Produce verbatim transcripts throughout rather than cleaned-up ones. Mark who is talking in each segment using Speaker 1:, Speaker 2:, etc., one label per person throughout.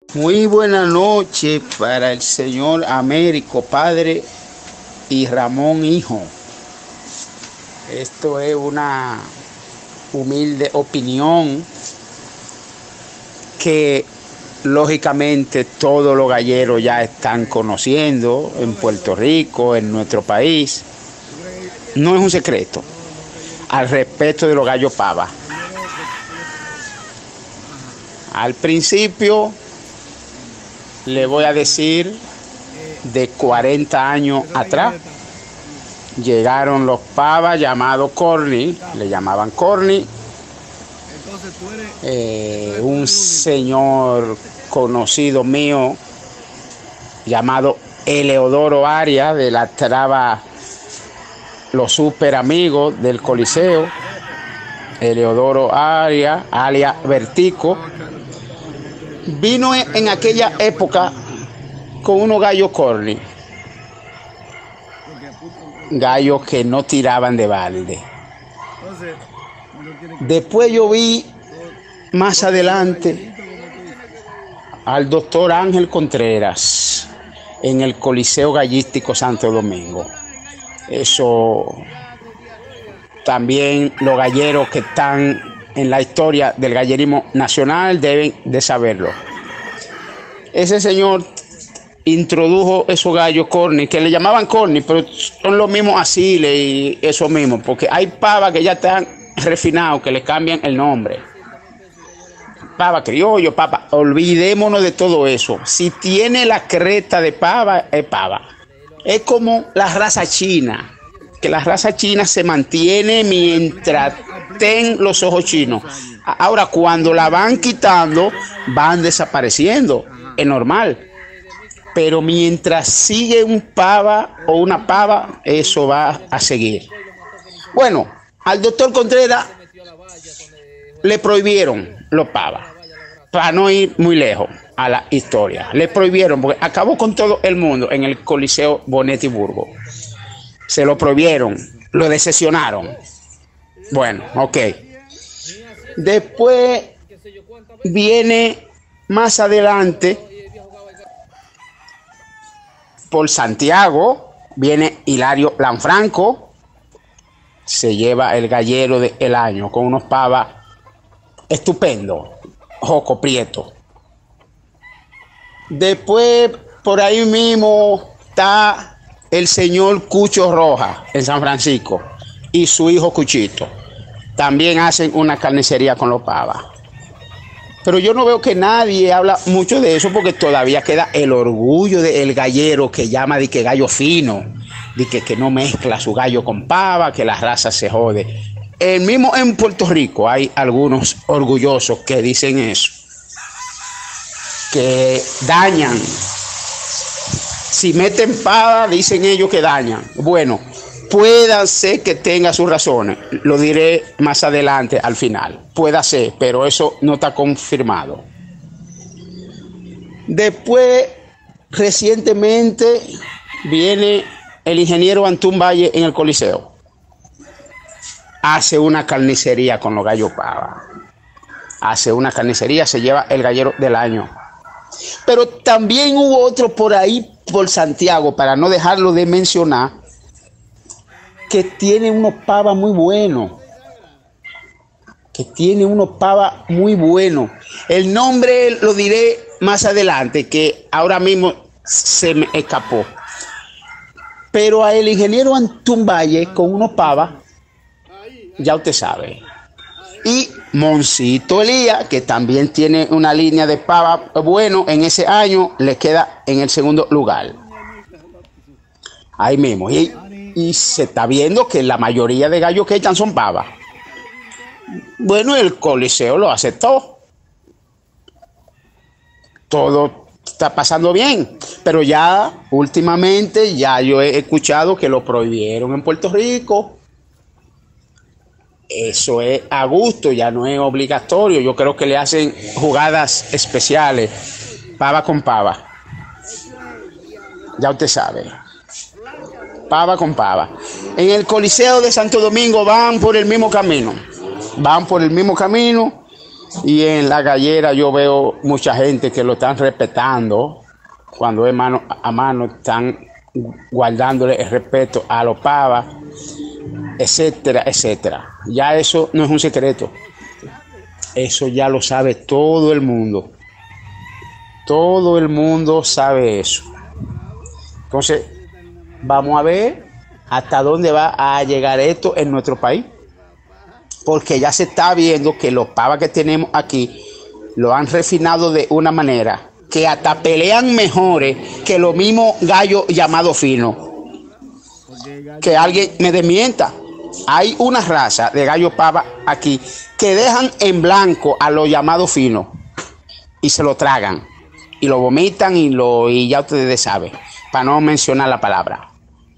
Speaker 1: Muy buena noche para el señor Américo Padre y Ramón Hijo. Esto es una humilde opinión que lógicamente todos los galleros ya están conociendo en Puerto Rico, en nuestro país. No es un secreto al respecto de los gallos pava. Al principio le voy a decir, de cuarenta años atrás, llegaron los pavas llamados corny, le llamaban corny. Eh, un señor conocido mío llamado Eleodoro Arias, de la traba Los Super Amigos del Coliseo. Eleodoro Arias, alias Vertico, vino en aquella época con unos gallos corny, gallos que no tiraban de balde. Después yo vi más adelante al doctor Ángel Contreras en el Coliseo Gallístico Santo Domingo. Eso también los galleros que están en la historia del gallerismo nacional deben de saberlo. Ese señor introdujo esos gallos corny, que le llamaban corny, pero son los mismos asiles y eso mismo, porque hay pavas que ya están refinados, que le cambian el nombre. Pava criollo, pava. Olvidémonos de todo eso. Si tiene la cresta de pava, es pava. Es como la raza china, que la raza china se mantiene mientras ten los ojos chinos. Ahora, cuando la van quitando, van desapareciendo. Es normal. Pero mientras sigue un pava o una pava, eso va a seguir. Bueno, al doctor Contreras le prohibieron los pavas, para no ir muy lejos a la historia. Le prohibieron, porque acabó con todo el mundo en el Coliseo Bonetti Burgos. Se lo prohibieron, lo decepcionaron. Bueno, ok. Después viene más adelante, por Santiago, viene Hilario Lanfranco, se lleva el gallero del año con unos pavas estupendos, Joco Prieto. Después, por ahí mismo, está el señor Cucho Rojas en San Francisco y su hijo Cuchito. También hacen una carnicería con los pavas. Pero yo no veo que nadie habla mucho de eso, porque todavía queda el orgullo del gallero que llama de que gallo fino, de que, que no mezcla su gallo con pava, que la raza se jode. El mismo en Puerto Rico hay algunos orgullosos que dicen eso, que dañan. Si meten pava, dicen ellos que dañan. Bueno, puede ser que tenga sus razones, lo diré más adelante al final. Puede ser, pero eso no está confirmado. Después, recientemente, viene el ingeniero Antún Valle en el Coliseo. Hace una carnicería con los gallos pava. Hace una carnicería, se lleva el gallero del año. Pero también hubo otro por ahí, por Santiago, para no dejarlo de mencionar, que tiene unos pavas muy buenos. Que tiene unos pavas muy buenos. El nombre lo diré más adelante, que ahora mismo se me escapó. Pero a el ingeniero Antún Valle con unos pavas, ya usted sabe. Y Moncito Elías, que también tiene una línea de pava bueno, en ese año le queda en el segundo lugar. Ahí mismo. Y, y se está viendo que la mayoría de gallos que echan son pavas. Bueno, el Coliseo lo aceptó. Todo está pasando bien. Pero ya últimamente ya yo he escuchado que lo prohibieron en Puerto Rico. Eso es a gusto, ya no es obligatorio. Yo creo que le hacen jugadas especiales, pava con pava. Ya usted sabe. Pava con pava. En el Coliseo de Santo Domingo van por el mismo camino. Van por el mismo camino Y en la gallera yo veo mucha gente que lo están respetando. Cuando es mano a mano están guardándole el respeto a los pavas, etcétera, etcétera. Ya eso no es un secreto. Eso ya lo sabe todo el mundo. Todo el mundo sabe eso. Entonces, vamos a ver hasta dónde va a llegar esto en nuestro país. Porque ya se está viendo que los pavas que tenemos aquí lo han refinado de una manera que hasta pelean mejores que los mismos gallos llamados finos. Que alguien me desmienta. Hay una raza de gallo pava aquí que dejan en blanco a los llamados finos y se lo tragan y lo vomitan y lo y ya ustedes saben, para no mencionar la palabra.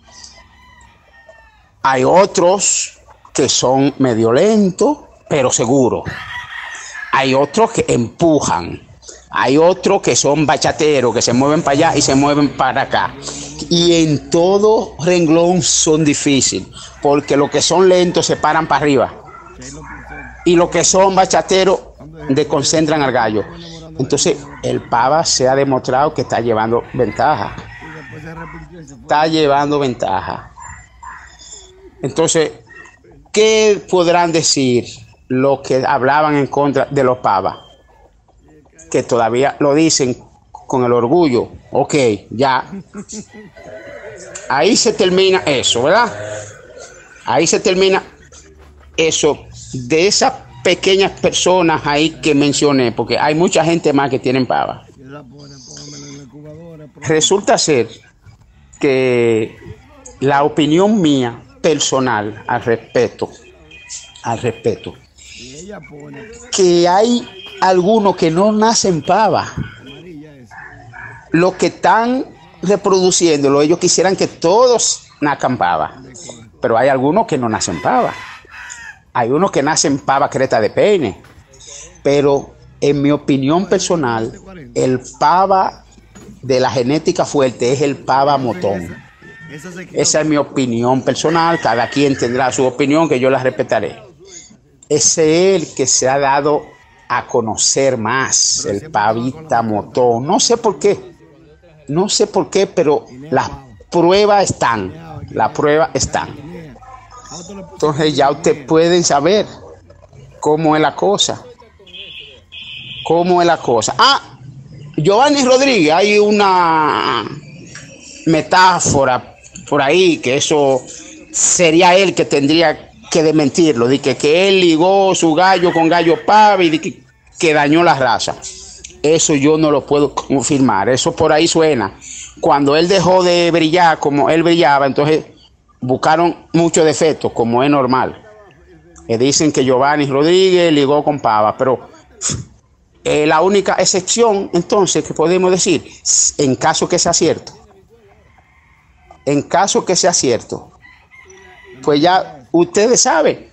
Speaker 1: Hay otros que son medio lentos, pero seguros. Hay otros que empujan. Hay otros que son bachateros, que se mueven para allá y se mueven para acá. Y en todo renglón son difíciles, porque los que son lentos se paran para arriba. Y los que son bachateros desconcentran al gallo. Entonces, el pava se ha demostrado que está llevando ventaja. Está llevando ventaja. Entonces, ¿qué podrán decir los que hablaban en contra de los pavas? Que todavía lo dicen con el orgullo. Ok, ya. Ahí se termina eso, ¿verdad? Ahí se termina eso de esas pequeñas personas ahí que mencioné, porque hay mucha gente más que tienen pavas. Resulta ser que la opinión mía personal al respecto, al respecto, que hay algunos que no nacen pavas. Los que están reproduciéndolo, ellos quisieran que todos nazcan pavas, pero hay algunos que no nacen pavas. Hay unos que nacen pava creta de peine, pero en mi opinión personal, el pava de la genética fuerte es el pava motón. Esa es mi opinión personal, cada quien tendrá su opinión que yo la respetaré. Ese es el que se ha dado a conocer más, el pavita motón. No sé por qué, no sé por qué, pero las pruebas están, las pruebas están. Entonces ya ustedes pueden saber cómo es la cosa, cómo es la cosa. Ah, Giovanni Rodríguez, hay una metáfora por ahí que eso sería él que tendría que desmentirlo, de que, que él ligó su gallo con gallo pava y de que, que dañó la raza. Eso yo no lo puedo confirmar, eso por ahí suena. Cuando él dejó de brillar como él brillaba, entonces buscaron muchos defectos, como es normal. Eh, dicen que Giovanni Rodríguez ligó con pava, pero eh, la única excepción entonces que podemos decir, en caso que sea cierto, en caso que sea cierto, pues ya ustedes saben,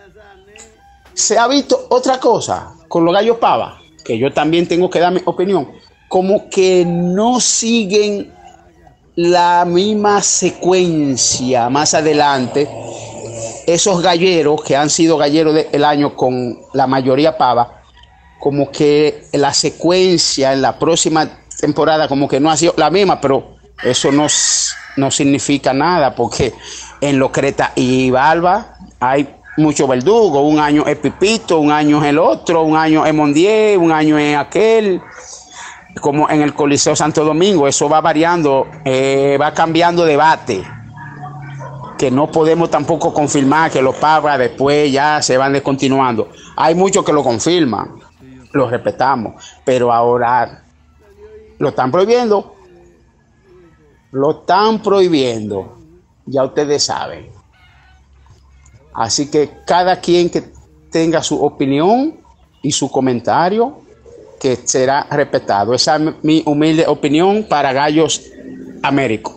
Speaker 1: se ha visto otra cosa con los gallos pava, que yo también tengo que dar mi opinión, como que no siguen la misma secuencia más adelante. Esos galleros que han sido galleros del año con la mayoría pava, como que la secuencia en la próxima temporada como que no ha sido la misma, pero eso no, no significa nada, porque en los Creta y Barba hay mucho verdugo. Un año es Pipito, un año es el otro, un año es Mondier, un año es aquel. Como en el Coliseo Santo Domingo, eso va variando, eh, va cambiando debate, que no podemos tampoco confirmar que los pavas después ya se van descontinuando. Hay muchos que lo confirman, lo respetamos, pero ahora lo están prohibiendo, lo están prohibiendo, ya ustedes saben. Así que cada quien que tenga su opinión y su comentario, que será respetado. Esa es mi humilde opinión para Gallos Américo.